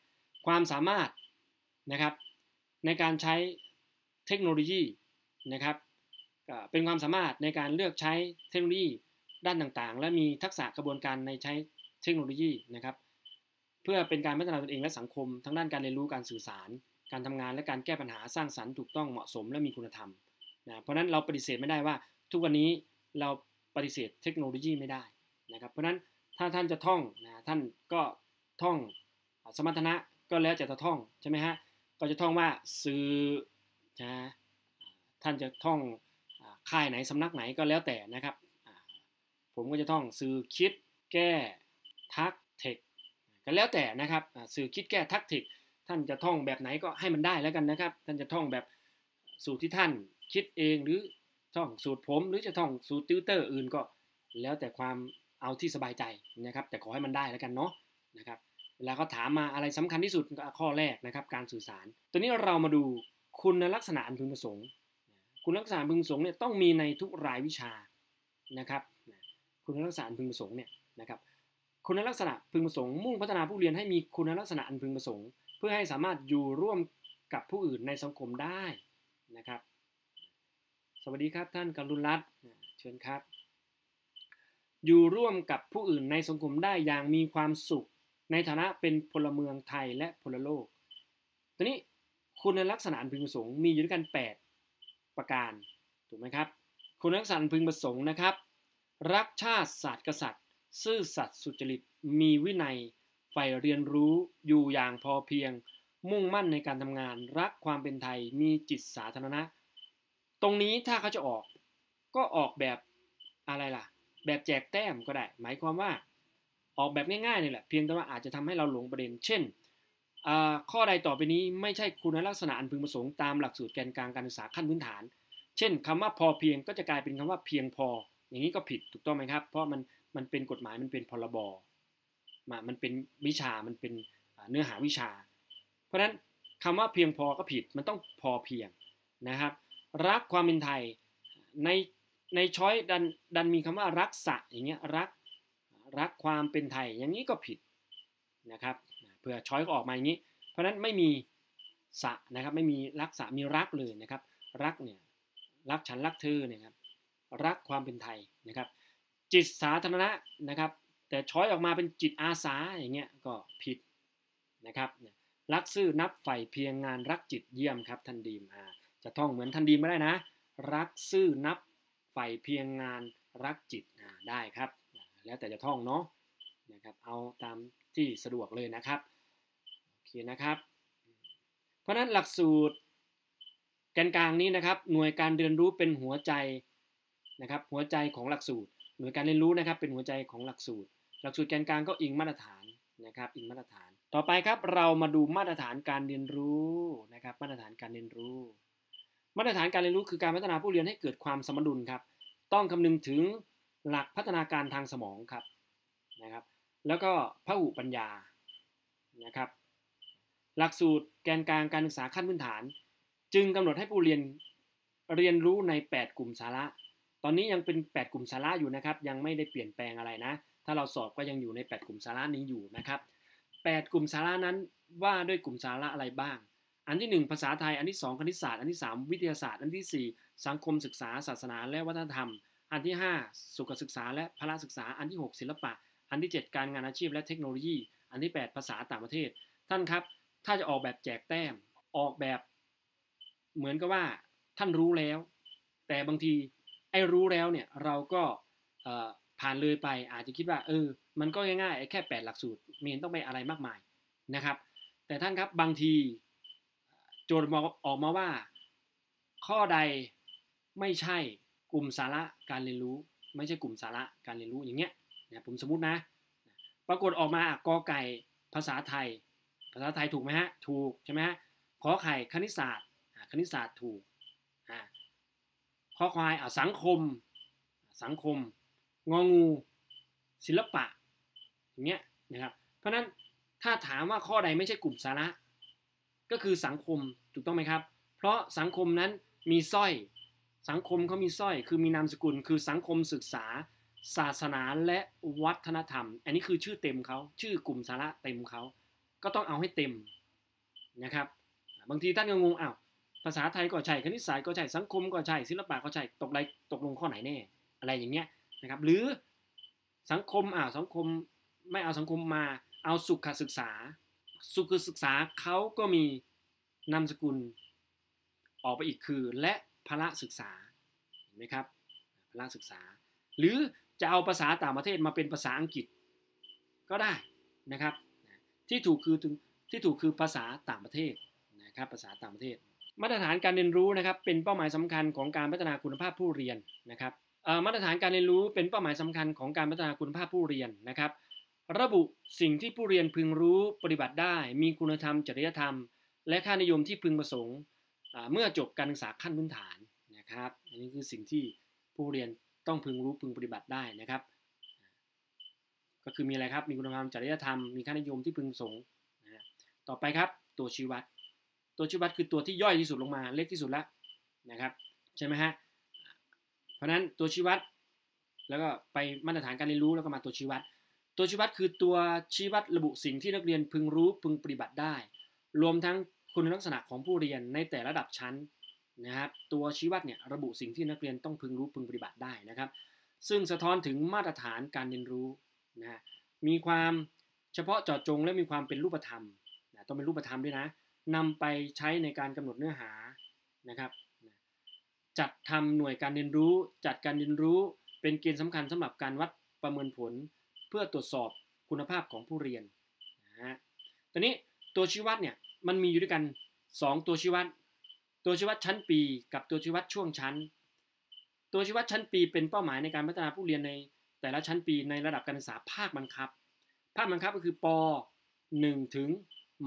5ความสามารถนะครับในการใช้เทคโนโลยีนะครับเป็นความสามารถในการเลือกใช้เทคโนโลยีด้านต่างๆและมีทักษะกระบวนการในใช้เทคโนโลยีนะครับเพื่อเป็นการพัฒนาตนเองและสังคมทั้งด้านการเรียนรู้การสื่อสารการทำงานและการแก้ปัญหาสร้างสรรค์ถูกต้องเหมาะสมและมีคุณธรรมนะเพราะนั้นเราปฏิเสธไม่ได้ว่าทุกวันนี้เราปฏิเสธเทคโนโลยีไม่ได้นะครับเพราะนั้นถ้าท่านจะท่องนะท่านก็ท่องสมรรถนะก็แล้วจะท่องใช่ไหมฮะก็จะท่องว่าสื่อนะท่านจะท่องค่ายไหนสำนักไหนก็แล้วแต่นะครับผมก็จะท่องสื่อคิดแก้ทักเทคก็แล้วแต่นะครับสื่อคิดแก้ทักเทคท่านจะท่องแบบไหนก็ให้มันได้แล้วกันนะครับท่านจะท่องแบบสูตรที่ท่านคิดเองหรือท่องสูตรผมหรือจะท่องสูตรติวเตอร์อื่นก็แล้วแต่ความเอาที่สบายใจนะครับแต่ขอให้มันได้แล้วกันเนาะนะครับเวลาเขาถามมาอะไรสำคัญที่สุดข้อแรกนะครับการสื่อสารตัวนี้เรามาดูคุณลักษณะอันพึงประสงค์คุณลักษณะพึงประสงค์เนี่ยต้องมีในทุกรายวิชานะครับคุณลักษณะอันพึงประสงค์เนี่ยนะครับคุณลักษณะพึงประสงค์มุ่งพัฒนาผู้เรียนให้มีคุณลักษณะอันพึงประสงค์เพื่อให้สามารถอยู่ร่วมกับผู้อื่นในสังคมได้นะครับสวัสดีครับท่านกรุณรัตน์เชิญครับอยู่ร่วมกับผู้อื่นในสังคมได้อย่างมีความสุขในฐานะเป็นพลเมืองไทยและพลโลกทีนี้คุณลักษณะอันพึงประสงค์มีอยู่ด้วยกัน8ประการถูกไหมครับคุณลักษณะอันพึงประสงค์นะครับรักชาติศาสตร์กษัตริย์ซื่อสัตย์สุจริตมีวินัยใฝ่เรียนรู้อยู่อย่างพอเพียงมุ่งมั่นในการทำงานรักความเป็นไทยมีจิตสาธารณะตรงนี้ถ้าเขาจะออกก็ออกแบบอะไรล่ะแบบแจกแต้มก็ได้หมายความว่าออกแบบง่ายๆนี่แหละเพียงแต่ว่าอาจจะทำให้เราหลงประเด็นเช่นข้อใดต่อไปนี้ไม่ใช่คุณลักษณะอันพึงประสงค์ตามหลักสูตรแกนกลางการศึกษาขั้นพื้นฐานเช่นคำว่าพอเพียงก็จะกลายเป็นคำว่าเพียงพออย่างนี้ก็ผิดถูกต้องไหมครับเพราะมันเป็นกฎหมายมันเป็นพรบมันเป็นวิชามันเป็นเนื้อหาวิชาเพราะฉะนั้นคำว่าเพียงพอก็ผิดมันต้องพอเพียงนะครับรักความเป็นไทยในช้อยดันมีคำว่ารักษะอย่างเงี้ยรักความเป็นไทยอย่างนี้ก็ผิดนะครับเพื่อช้อยก็ออกมาอย่างนี้เพราะนั้นไม่มีสะนะครับไม่มีรักษะมีรักเลยนะครับรักเนี่ยรักฉันรักเธอเนี่ยครับรักความเป็นไทยนะครับจิตสาธารณะนะครับแต่ช้อยออกมาเป็นจิตอาสาอย่างเงี้ยก็ผิดนะครับรักซื่อนับใฝ่เพียงงานรักจิตเยี่ยมครับท่านดีมจะท่องเหมือนท่านดีไม่ได้นะรักซื่อนับใฝ่เพียงงานรักจิตได้ครับแล้วแต่จะท่องเนาะนะครับเอาตามที่สะดวกเลยนะครับโอเคนะครับเพราะนั้นหลักสูตรแกนกลางนี้นะครับหน่วยการเรียนรู้เป็นหัวใจนะครับหัวใจของหลักสูตรหน่วยการเรียนรู้นะครับเป็นหัวใจของหลักสูตรแกนกลางก็อิงมาตรฐานนะครับอิงมาตรฐานต่อไปครับเรามาดูมาตรฐานการเรียนรู้นะครับมาตรฐานการเรียนรู้มาตรฐานการเรียนรู้คือการพัฒนาผู้เรียนให้เกิดความสมดุลครับต้องคำนึงถึงหลักพัฒนาการทางสมองครับนะครับแล้วก็พหุปัญญานะครับหลักสูตรแกนกลางการศึกษาขั้นพื้นฐานจึงกำหนดให้ผู้เรียนเรียนรู้ใน8กลุ่มสาระตอนนี้ยังเป็น8กลุ่มสาระอยู่นะครับยังไม่ได้เปลี่ยนแปลงอะไรนะถ้าเราสอบก็ยังอยู่ใน8กลุ่มสาระนี้อยู่นะครับ8กลุ่มสาระนั้นว่าด้วยกลุ่มสาระอะไรบ้างอันที่1ภาษาไทยอันที่2คณิตศาสตร์อันที่3วิทยาศาสตร์อันที่4สังคมศึกษาศาสนาและวัฒนธรรมอันที่5สุขศึกษาและพละศึกษาอันที่6ศิลปะอันที่7การงานอาชีพและเทคโนโลยีอันที่8ภาษาต่างประเทศท่านครับถ้าจะออกแบบแจกแต้มออกแบบเหมือนกับว่าท่านรู้แล้วแต่บางทีไอ้รู้แล้วเนี่ยเราก็ผ่านเลยไปอาจจะคิดว่ามันก็ง่ายๆแค่8หลักสูตรไม่เห็นต้องไปอะไรมากมายนะครับแต่ท่านครับบางทีโจทย์ออกมาว่าข้อใดไม่ใช่กลุ่มสาระการเรียนรู้ไม่ใช่กลุ่มสาระการเรียนรู้อย่างเงี้ยนะผมสมมุตินะปรากฏออกมากอไก่ภาษาไทยถูกไหมฮะถูกใช่ไหมฮะขอไข่คณิตศาสตร์ถูกข้อควายสังคมงองูศิลปะอย่างเงี้ยนะครับเพราะนั้นถ้าถามว่าข้อใดไม่ใช่กลุ่มสาระก็คือสังคมถูกต้องไหมครับเพราะสังคมนั้นมีสร้อยสังคมเขามีสร้อยคือมีนามสกุลคือสังคมศึกษาศาสนาและวัฒนธรรมอันนี้คือชื่อเต็มเขาชื่อกลุ่มสาระเต็มเขาก็ต้องเอาให้เต็มนะครับบางทีท่านก็งงภาษาไทยก็ใช่คณิตศาสตร์ก็ใช่สังคมก็ใช่ศิลปะก็ใช่ตกลงข้อไหนแน่อะไรอย่างเงี้ยนะครับหรือสังคมไม่เอาสังคมมาเอาสุขศึกษาเขาก็มีนามสกุลออกไปอีกคือและพละศึกษาเห็นไหมครับพละศึกษาหรือจะเอาภาษาต่างประเทศมาเป็นภาษาอังกฤษก็ได้นะครับที่ถูกคือภาษาต่างประเทศนะครับภาษาต่างประเทศมาตรฐานการเรียนรู้นะครับเป็นเป้าหมายสำคัญของการพัฒนาคุณภาพผู้เรียนนะครับมาตรฐานการเรียนรู้เป็นเป้าหมายสำคัญของการพัฒนาคุณภาพผู้เรียนนะครับระบุสิ่งที่ผู้เรียนพึงรู้ปฏิบัติได้มีคุณธรรมจริยธรรมและค่านิยมที่พึงประสงค์เมื่อจบการศึกษาขั้นพื้นฐานนะครับอันนี้คือสิ่งที่ผู้เรียนต้องพึงรู้พึงปฏิบัติได้นะครับก็คือมีอะไรครับมีคุณธรรมจริยธรรมมีค่านิยมที่พึงประสงค์ต่อไปครับตัวชี้วัดคือตัวที่ย่อยที่สุดลงมาเล็กที่สุดแล้วนะครับใช่ไหมฮะเพราะนั้นตัวชี้วัดแล้วก็ไปมาตรฐานการเรียนรู้แล้วก็มาตัวชี้วัดคือตัวชี้วัดระบุสิ่งที่นักเรียนพึงรู้พึงปฏิบัติได้รวมทั้งคุณลักษณะของผู้เรียนในแต่ระดับชั้นนะครับตัวชี้วัดเนี่ยระบุสิ่งที่นักเรียนต้องพึงรู้พึงปฏิบัติได้นะครับซึ่งสะท้อนถึงมาตรฐานการเรียนรู้นะมีความเฉพาะเจาะจงและมีความเป็นรูปธรรมต้องเป็นรูปธรรมด้วยนะนำไปใช้ในการกำหนดเนื้อหานะครับจัดทำหน่วยการเรียนรู้จัดการเรียนรู้เป็นเกณฑ์สำคัญสำหรับการวัดประเมินผลเพื่อตรวจสอบคุณภาพของผู้เรียนตอนนี้ตัวชี้วัดเนี่ยมันมีอยู่ด้วยกัน2ตัวชี้วัดชั้นปีกับตัวชี้วัดช่วงชั้นตัวชี้วัดชั้นปีเป็นเป้าหมายในการพัฒนาผู้เรียนในแต่ละชั้นปีในระดับการศึกษาภาคบังคับก็คือป.1 ถึงม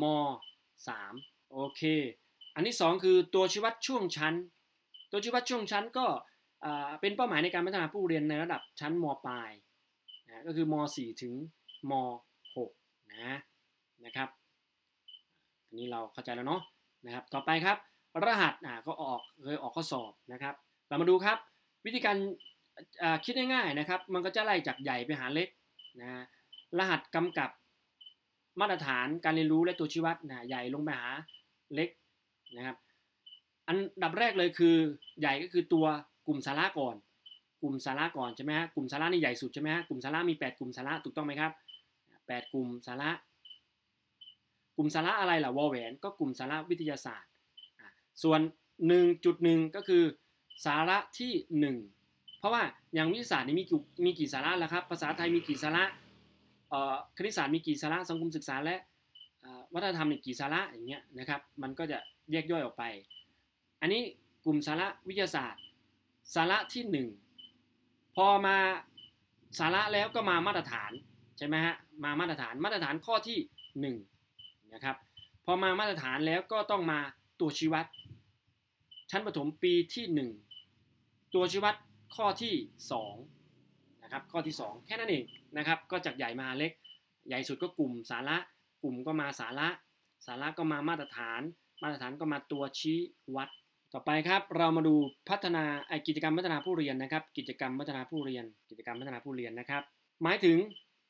.3 โอเคอันที่2คือตัวชี้วัดช่วงชั้นก็เป็นเป้าหมายในการพัฒนาผู้เรียนในระดับชั้นม.ปลายก็คือม.4 ถึงม.6 นะครับอันนี้เราเข้าใจแล้วเนาะนะครับต่อไปครับรหัสก็เคยออกข้อสอบนะครับเรามาดูครับวิธีการคิดง่ายๆนะครับมันก็จะไล่จากใหญ่ไปหาเล็กนะรหัสกำกับมาตรฐานการเรียนรู้และตัวชี้วัดใหญ่ลงไปหาเล็กนะครับอันดับแรกเลยคือใหญ่ก็คือตัวกลุ่มสาระก่อนใช่ไหมฮะกลุ่มสาระนี่ใหญ่สุดใช่ไหมฮะกลุ่มสาระมี8กลุ่มสาระถูกต้องไหมครับ8กลุ่มสาระอะไรล่ะวอแหวนก็กลุ่มสาระวิทยาศาสตร์ส่วน 1.1 ก็คือสาระที่ 1เพราะว่าอย่างวิทยาศาสตร์นี่มีกี่สาระแล้วครับภาษาไทยมีกี่สาระคณิตศาสตร์มีกี่สาระสังคมศึกษาและวัฒนธรรมมีกี่สาระอย่างเงี้ยนะครับมันก็จะแยกย่อยออกไปอันนี้กลุ่มสาระวิทยาศาสตร์สาระที่ 1พอมาสาระแล้วก็มามาตรฐานใช่ไหมฮะมามาตรฐานข้อที่1นะครับพอมามาตรฐานแล้วก็ต้องมาตัวชี้วัดชั้นประถมปีที่1ตัวชี้วัดข้อที่2นะครับข้อที่2แค่นั้นเองนะครับก็จากใหญ่มาเล็กใหญ่สุดก็กลุ่มสาระกลุ่มก็มาสาระก็มามาตรฐานก็มาตัวชี้วัดต่อไปครับเรามาดูพัฒนากิจกรรมพัฒนาผู้เรียนนะครับกิจกรรมพัฒนาผู้เรียนนะครับหมายถึง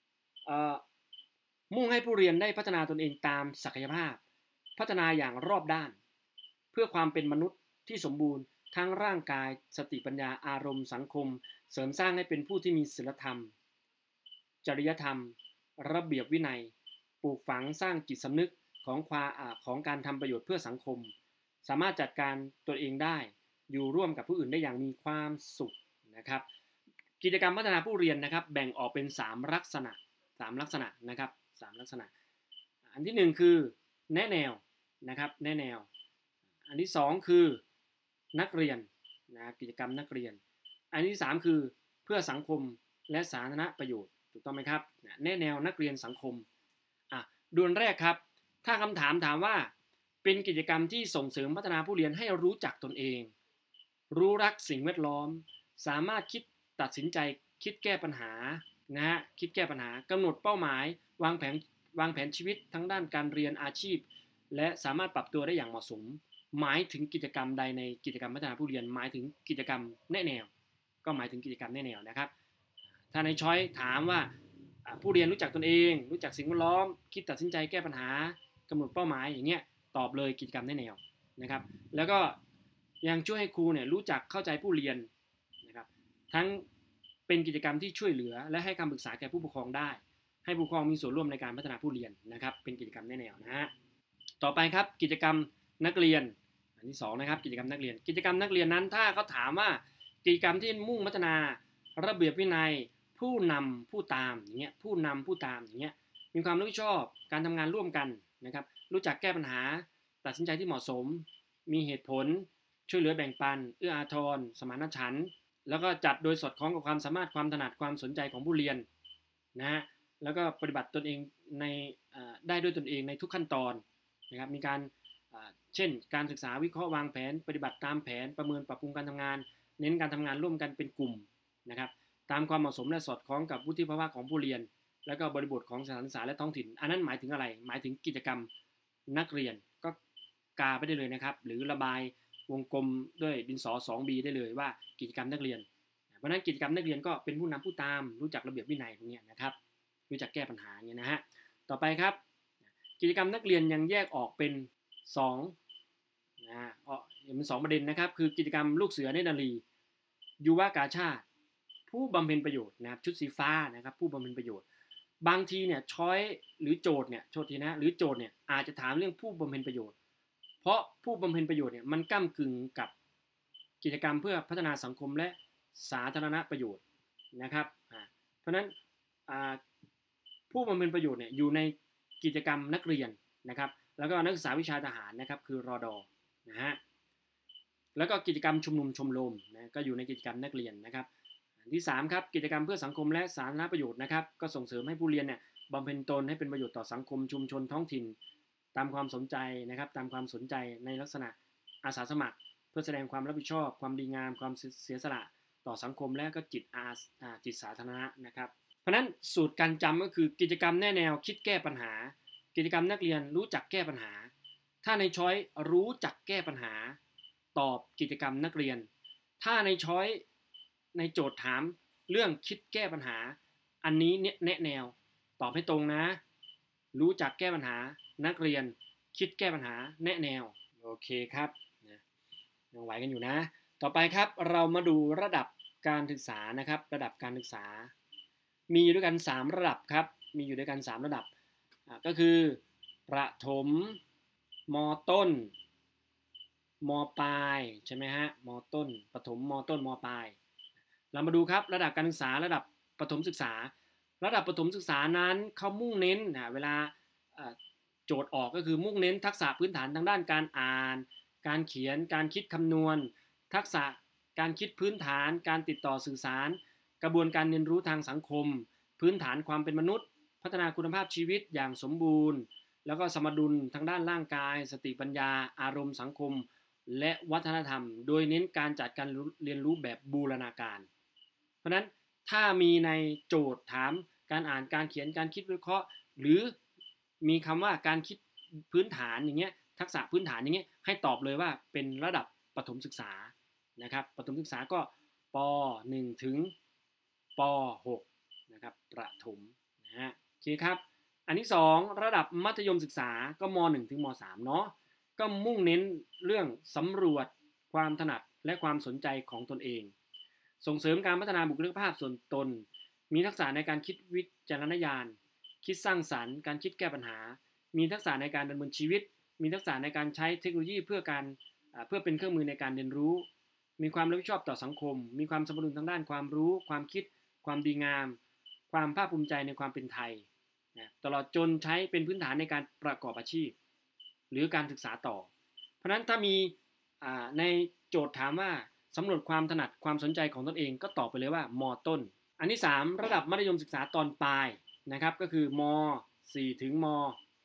มุ่งให้ผู้เรียนได้พัฒนาตนเองตามศักยภาพพัฒนาอย่างรอบด้านเพื่อความเป็นมนุษย์ที่สมบูรณ์ทั้งร่างกายสติปัญญาอารมณ์สังคมเสริมสร้างให้เป็นผู้ที่มีศีลธรรมจริยธรรมระเบียบวินัยปลูกฝังสร้างจิตสำนึกของการทำประโยชน์เพื่อสังคมสามารถจัดการตัวเองได้อยู่ร่วมกับผู้อื่นได้อย่างมีความสุขนะครับกิจกรรมพัฒนาผู้เรียนนะครับแบ่งออกเป็น3ลักษณะนะครับ3ลักษณะอันที่1คือแนะแนวนะครับแนะแนวอันที่2คือนักเรียนนะกิจกรรมนักเรียนอันที่3คือเพื่อสังคมและสาธารณประโยชน์ถูกต้องไหมครับแนะแนวนักเรียนสังคมดูอันแรกครับถ้าคำถามว่าเป็นกิจกรรมที่ส่งเสริมพัฒนาผู้เรียนให้รู้จักตนเองรู้รักสิ่งแวดล้อมสามารถคิดตัดสินใจคิดแก้ปัญหานะฮะคิดแก้ปัญหากำหนดเป้าหมายวางแผนชีวิตทั้งด้านการเรียนอาชีพและสามารถปรับตัวได้อย่างเหมาะสมหมายถึงกิจกรรมใดในกิจกรรมพัฒนาผู้เรียนหมายถึงกิจกรรมแนะแนวก็หมายถึงกิจกรรมแนะแนวนะครับถ้าในช้อยถามว่าผู้เรียนรู้จักตนเองรู้จักสิ่งแวดล้อมคิดตัดสินใจแก้ปัญหากำหนดเป้าหมายอย่างเงี้ยตอบเลยกิจกรรมแนะแนวนะครับแล้วก็ยังช่วยให้ครูเนี่ยรู้จักเข้าใจผู้เรียนนะครับทั้งเป็นกิจกรรมที่ช่วยเหลือและให้คำปรึกษาแก่ผู้ปกครองได้ให้ผู้ปกครองมีส่วนร่วมในการพัฒนาผู้เรียนนะครับเป็นกิจกรรมแนะแนวนะฮะต่อไปครับกิจกรรมนักเรียนอันที่2นะครับกิจกรรมนักเรียนนั้นถ้าเขาถามว่ากิจกรรมที่มุ่งพัฒนาระเบียบวินัยผู้นำผู้ตามอย่างเงี้ยผู้นำผู้ตามอย่างเงี้ยมีความรับผิดชอบการทำงานร่วมกันนะครับรู้จักแก้ปัญหาตัดสินใจที่เหมาะสมมีเหตุผลช่วยเหลือแบ่งปันเอื้ออาทรสมานฉันท์แล้วก็จัดโดยสอดคล้องกับความสามารถความถนัดความสนใจของผู้เรียนนะฮะแล้วก็ปฏิบัติตนเองได้ด้วยตนเองในทุกขั้นตอนนะครับมีการเช่นการศึกษาวิเคราะห์วางแผนปฏิบัติตามแผนประเมินปรับปรุงการทำงานเน้นการทำงานร่วมกันเป็นกลุ่มนะครับตามความเหมาะสมและสอดคล้องกับวุฒิภาวะของผู้เรียนแล้วก็บริบทของสถานศึกษาและท้องถิ่นอันนั้นหมายถึงอะไรหมายถึงกิจกรรมนักเรียนก็กาไปได้เลยนะครับหรือระบายวงกลมด้วยดินสอ 2B ได้เลยว่ากิจกรรมนักเรียนเพราะนั้นกิจกรรมนักเรียนก็เป็นผู้นำผู้ตามรู้จักระเบียบวินัยพวกนี้นะครับรู้จักแก้ปัญหาเนี่ยนะฮะต่อไปครับกิจกรรมนักเรียนยังแยกออกเป็น2เป็น2ประเด็นนะครับคือกิจกรรมลูกเสือเนตรนารียุวกาชาติผู้บำเพ็ญประโยชน์นะครับชุดสีฟ้านะครับผู้บำเพ็ญประโยชน์บางทีเนี่ยช้อยหรือโจทย์เนี่ยหรือโจทย์เนี่ยอาจจะถามเรื่องผู้บำเพ็ญประโยชน์เพราะผู้บำเพ็ญประโยชน์เนี่ยมันก้ำกึ่งกับกิจกรรมเพื่อพัฒนาสังคมและสาธารณประโยชน์นะครับเพราะฉะนั้นผู้บำเพ็ญประโยชน์เนี่ยอยู่ในกิจกรรมนักเรียนนะครับแล้วก็นักศึกษาวิชาทหารนะครับคือรอดอนะฮะแล้วก็กิจกรรมชุมนุมชมรมนะก็อยู่ในกิจกรรมนักเรียนนะครับอันที่3ครับกิจกรรมเพื่อสังคมและสาธารณประโยชน์นะครับก็ส่งเสริมให้ผู้เรียนเนี่ยบำเพ็ญตนให้เป็นประโยชน์ต่อสังคมชุมชนท้องถิ่นตามความสนใจนะครับตามความสนใจในลักษณะอาสาสมัครเพื่อแสดงความรับผิดชอบความดีงามความเสียสละต่อสังคมและก็จิตสาธารณะนะครับเพราะนั้นสูตรการจำก็คือกิจกรรมแนะแนวคิดแก้ปัญหากิจกรรมนักเรียนรู้จักแก้ปัญหาถ้าในช้อยรู้จักแก้ปัญหาตอบกิจกรรมนักเรียนถ้าในช้อยในโจทย์ถามเรื่องคิดแก้ปัญหาอันนี้แนะแนวตอบให้ตรงนะรู้จักแก้ปัญหานักเรียนคิดแก้ปัญหาแนะแนวโอเคครับยังไหวกันอยู่นะต่อไปครับเรามาดูระดับการศึกษานะครับระดับการศึกษามีอยู่ด้วยกัน3ระดับครับมีอยู่ด้วยกัน3ระดับก็คือประถมม.ต้นมปลายใช่ไหมฮะมต้นประถมมต้นมปลายเรามาดูครับระดับการศึกษาระดับประถมศึกษาระดับประถมศึกษานั้นเขามุ่งเน้นเวลาโจทย์ออกก็คือมุ่งเน้นทักษะพื้นฐานทางด้านการอ่านการเขียนการคิดคำนวณทักษะการคิดพื้นฐานการติดต่อสื่อสารกระบวนการเรียนรู้ทางสังคมพื้นฐานความเป็นมนุษย์พัฒนาคุณภาพชีวิตอย่างสมบูรณ์แล้วก็สมดุลทางด้านร่างกายสติปัญญาอารมณ์สังคมและวัฒนธรรมโดยเน้นการจัดการเรียนรู้แบบบูรณาการเพราะนั้นถ้ามีในโจทย์ถามการอ่านการเขียนการคิดวิเคราะห์หรือมีคำว่าการคิดพื้นฐานอย่างเงี้ยทักษะพื้นฐานอย่างเงี้ยให้ตอบเลยว่าเป็นระดับประถมศึกษานะครับประถมศึกษาก็ป .1 ถึงป .6 นะครับประถมนะฮะโอเคครับอันที่2ระดับมัธยมศึกษาก็ม .1 ถึงม .3 เนาะก็มุ่งเน้นเรื่องสำรวจความถนัดและความสนใจของตนเองส่งเสริมการพัฒนาบุคลิกภาพส่วนตนมีทักษะในการคิดวิจารณญาณคิดสร้างสรรค์การคิดแก้ปัญหามีทักษะในการดำเนินชีวิตมีทักษะในการใช้เทคโนโลยีเพื่อเป็นเครื่องมือในการเรียนรู้มีความรับผิดชอบต่อสังคมมีความสมดุลทางด้านความรู้ความคิดความดีงามความภาคภูมิใจในความเป็นไทยตลอดจนใช้เป็นพื้นฐานในการประกอบอาชีพหรือการศึกษาต่อเพราะฉะนั้นถ้ามีในโจทย์ถามว่าสำรวจความถนัดความสนใจของตนเองก็ตอบไปเลยว่ามต้นอันที่3ระดับมัธยมศึกษาตอนปลายนะครับก็คือม4ถึงม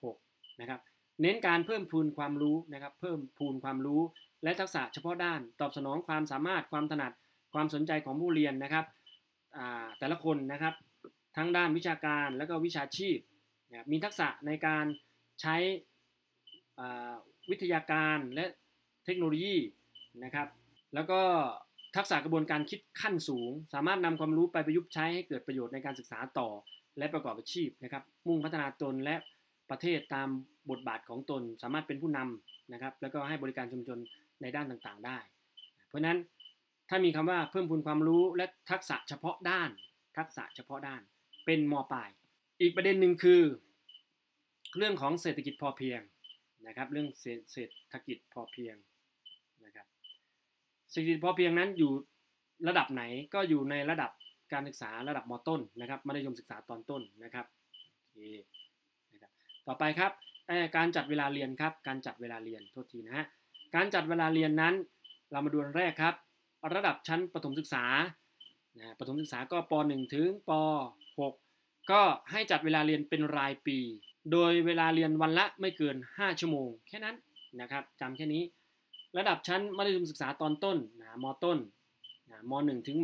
6นะครับเน้นการเพิ่มพูนความรู้นะครับเพิ่มพูนความรู้และทักษะเฉพาะด้านตอบสนองความสามารถความถนัดความสนใจของผู้เรียนนะครับแต่ละคนนะครับทั้งด้านวิชาการและก็วิชาชีพมีทักษะในการใช้วิทยาการและเทคโนโลยีนะครับแล้วก็ทักษะกระบวนการคิดขั้นสูงสามารถนำความรู้ไปประยุกต์ใช้ให้เกิดประโยชน์ในการศึกษาต่อและประกอบอาชีพนะครับมุ่งพัฒนาตนและประเทศตามบทบาทของตนสามารถเป็นผู้นำนะครับแล้วก็ให้บริการชุมชนในด้านต่างๆได้เพราะนั้นถ้ามีคำว่าเพิ่มพูนความรู้และทักษะเฉพาะด้านเป็นม.ปลายอีกประเด็นหนึ่งคือเรื่องของเศรษฐกิจพอเพียงนะครับเรื่องเศรษฐกิจพอเพียงนะครับเศรษฐกิจพอเพียงนั้นอยู่ระดับไหนก็อยู่ในระดับการศึกษาระดับม.ต้นนะครับมัธยมศึกษาตอนต้นนะครับโอเคนะครับต่อไปครับการจัดเวลาเรียนครับการจัดเวลาเรียนโทษทีนะฮะการจัดเวลาเรียนนั้นเรามาดูอันแรกครับระดับชั้นประถมศึกษาประถมศึกษาก็ป .1 ถึงป .6 ก็ให้จัดเวลาเรียนเป็นรายปีโดยเวลาเรียนวันละไม่เกิน5ชั่วโมงแค่นั้นนะครับจำแค่นี้ระดับชั้นมัธยมศึกษาตอนต้นม.ต้นม.1 ถึงม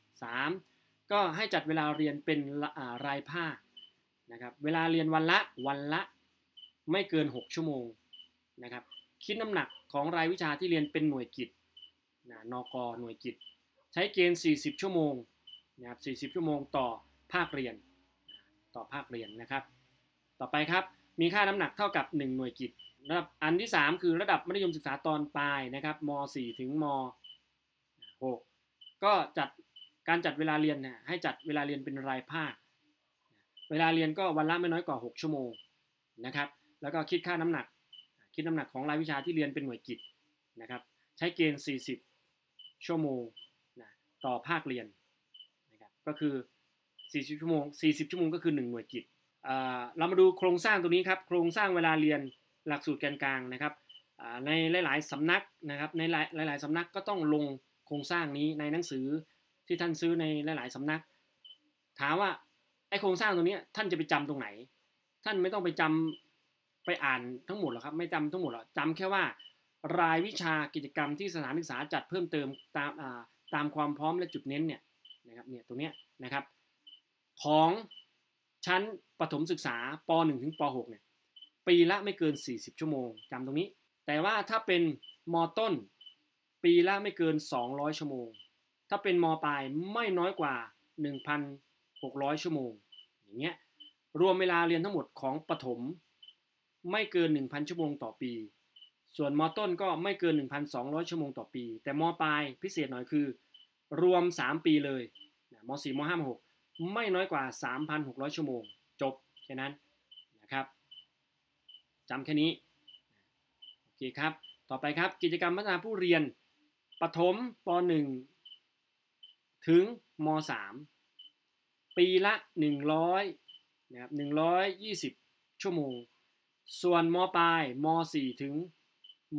.3 ก็ให้จัดเวลาเรียนเป็นรายภาคนะครับเวลาเรียนวันละไม่เกิน6ชั่วโมงนะครับคิดน้ำหนักของรายวิชาที่เรียนเป็นหน่วยกิตนก.หน่วยกิตใช้เกณฑ์40ชั่วโมงนะครับ40ชั่วโมงต่อภาคเรียนนะครับต่อไปครับมีค่าน้ำหนักเท่ากับ1หน่วยกิตระดับอันที่3คือระดับมัธยมศึกษาตอนปลายนะครับม.4 ถึงม.6 ก็การจัดเวลาเรียนให้จัดเวลาเรียนเป็นรายภาคเวลาเรียนก็วันละไม่น้อยกว่า6ชั่วโมงนะครับแล้วก็คิดน้ำหนักของรายวิชาที่เรียนเป็นหน่วยกิตนะครับใช้เกณฑ์40ชั่วโมงต่อภาคเรียนนะครับก็คือ40ชั่วโมงก็คือ1หน่วยกิตเรามาดูโครงสร้างตัวนี้ครับโครงสร้างเวลาเรียนหลักสูตรแกนกลางนะครับในหลายๆสำนักนะครับในหลายๆสำนักก็ต้องลงโครงสร้างนี้ในหนังสือที่ท่านซื้อในหลายๆสำนักถามว่าไอ้โครงสร้างตัวนี้ท่านจะไปจำตรงไหนท่านไม่ต้องไปอ่านทั้งหมดหรอกครับไม่จำทั้งหมดหรอกจำแค่ว่ารายวิชากิจกรรมที่สถานศึกษาจัดเพิ่มเติมตามความพร้อมและจุดเน้นเนี่ยนะครับเนี่ยตรงเนี้ยนะครับของชั้นประถมศึกษาป .1 ถึงป .6 เนี่ยปีละไม่เกิน40ชั่วโมงจำตรงนี้แต่ว่าถ้าเป็นม.ต้นปีละไม่เกิน200ชั่วโมงถ้าเป็นม.ปลายไม่น้อยกว่า 1,600 ชั่วโมงอย่างเงี้ยรวมเวลาเรียนทั้งหมดของประถมไม่เกิน 1,000 ชั่วโมงต่อปีส่วนม.ต้นก็ไม่เกิน 1,200 ชั่วโมงต่อปีแต่ม.ปลายพิเศษหน่อยคือรวม3ปีเลยม.4 ม.5 ม.6ไม่น้อยกว่า 3,600 ชั่วโมงจบแค่นั้นนะครับจำแค่นี้โอเคครับต่อไปครับกิจกรรมพัฒนาผู้เรียนประถมป .1 ถึงม .3 ปีละ100นะครับ120ชั่วโมงส่วนม.ปลายม .4 ถึงม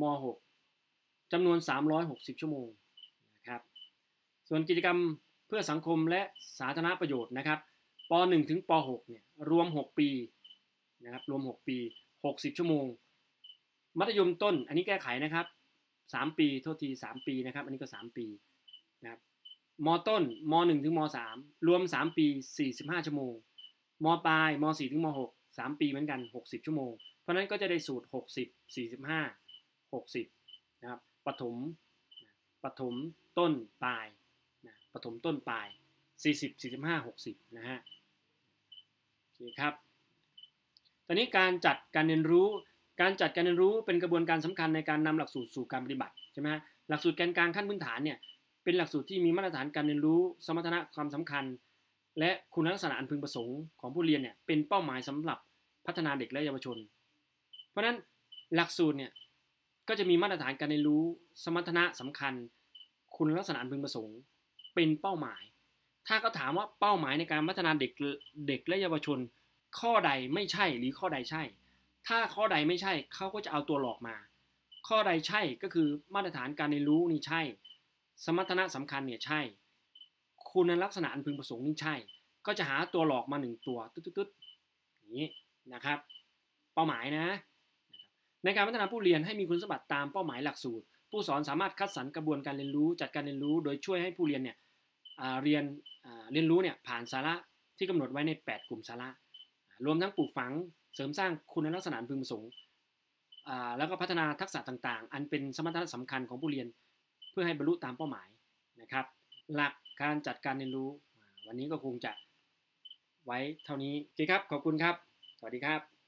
.6 จำนวน360ชั่วโมงนะครับส่วนกิจกรรมเพื่อสังคมและสาธารณประโยชน์นะครับป .1 ถึงป .6 เนี่ยรวม6ปีนะครับรวม6ปี60ชั่วโมงมัธยมต้นอันนี้แก้ไขนะครับ3ปีโทษที3ปีนะครับอันนี้ก็3ปีนะครับม.ต้นม .1 ถึงม .3 รวม3ปี45ชั่วโมงม.ปลายม .4 ถึงม .6 3ปีเหมือนกัน60ชั่วโมงเพราะนั้นก็จะได้สูตร60 45 60นะครับประถมต้นปลายนะประถมต้นปลาย40 45 60นะฮะโอเคครับตอนนี้การจัดการเรียนรู้เป็นกระบวนการสำคัญในการนำหลักสูตรสู่การปฏิบัติใช่ไหมฮะหลักสูตรแกนกลางขั้นพื้นฐานเนี่ยเป็นหลักสูตรที่มีมาตรฐานการเรียนรู้สมรรถนะความสำคัญและคุณลักษณะอันพึงประสงค์ของผู้เรียนเนี่ยเป็นเป้าหมายสำหรับพัฒนาเด็กและเยาวชนเพราะฉะนั้นหลักสูตรเนี่ยก็จะมีมาตรฐานการเรียนรู้สมรรถนะสำคัญคุณลักษณะอันพึงประสงค์เป็นเป้าหมายถ้าเขาถามว่าเป้าหมายในการพัฒนาเด็กและเยาวชนข้อใดไม่ใช่หรือข้อใดใช่ถ้าข้อใดไม่ใช่เขาก็จะเอาตัวหลอกมาข้อใดใช่ก็คือมาตรฐานการเรียนรู้นี่ใช่สมรรถนะสำคัญเนี่ยใช่คุณลักษณะอันพึงประสงค์นี่ใช่ก็จะหาตัวหลอกมา1ตัวตึ๊ดๆอย่างนี้นะครับเป้าหมายนะในการพัฒนาผู้เรียนให้มีคุณสมบัติตามเป้าหมายหลักสูตรผู้สอนสามารถคัดสรรกระบวนการเรียนรู้จัดการเรียนรู้โดยช่วยให้ผู้เรียนเนี่ยเรียนรู้เนี่ยผ่านสาระที่กำหนดไว้ใน8กลุ่มสาระรวมทั้งปลูกฝังเสริมสร้างคุณลักษณะพึงประสงค์แล้วก็พัฒนาทักษะต่างๆอันเป็นสมรรถนะสำคัญของผู้เรียนเพื่อให้บรรลุตามเป้าหมายนะครับหลักการจัดการเรียนรู้วันนี้ก็คงจะไว้เท่านี้โอเคครับขอบคุณครับสวัสดีครับ